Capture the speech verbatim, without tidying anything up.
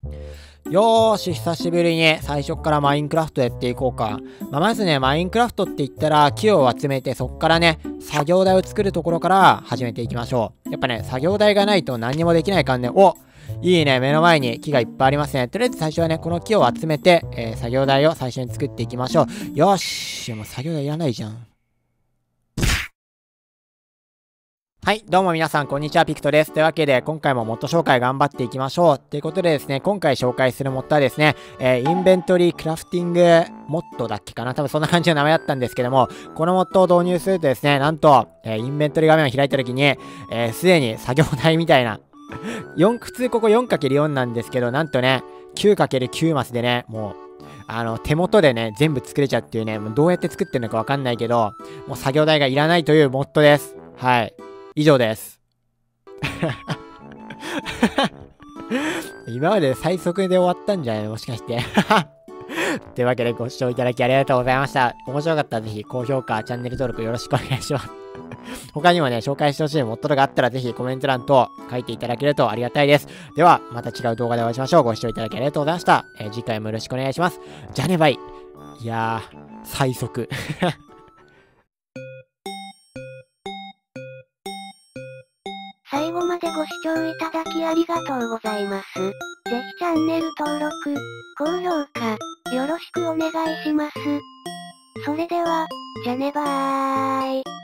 よーし、久しぶりに最初からマインクラフトやっていこうか。まあ、まずね、マインクラフトって言ったら木を集めてそっからね、作業台を作るところから始めていきましょう。やっぱね、作業台がないと何にもできないからね。お、いいね、目の前に木がいっぱいありますね。とりあえず最初はね、この木を集めて、えー、作業台を最初に作っていきましょう。よし、もう作業台いらないじゃん。はい、どうも皆さん、こんにちは、ピクトです。というわけで、今回もモッド紹介頑張っていきましょう。ということでですね、今回紹介するモッドはですね、えー、インベントリークラフティングモッドだっけかな、多分そんな感じの名前だったんですけども、このモッドを導入するとですね、なんと、えー、インベントリー画面を開いた時に、えー、すでに作業台みたいな、よん、普通ここ よんかけるよん なんですけど、なんとね、きゅうかけるきゅう マスでね、もう、あの、手元でね、全部作れちゃうっていうね、もうどうやって作ってるのかわかんないけど、もう作業台がいらないというモッドです。はい。以上です。今まで最速で終わったんじゃないのもしかして。というわけでご視聴いただきありがとうございました。面白かったらぜひ高評価、チャンネル登録よろしくお願いします。他にもね、紹介してほしいモッドがあったらぜひコメント欄と書いていただけるとありがたいです。では、また違う動画でお会いしましょう。ご視聴いただきありがとうございました。えー、次回もよろしくお願いします。じゃあね、バイ。いやー、最速。 最後までご視聴いただきありがとうございます。ぜひチャンネル登録、高評価、よろしくお願いします。それでは、じゃねばーい。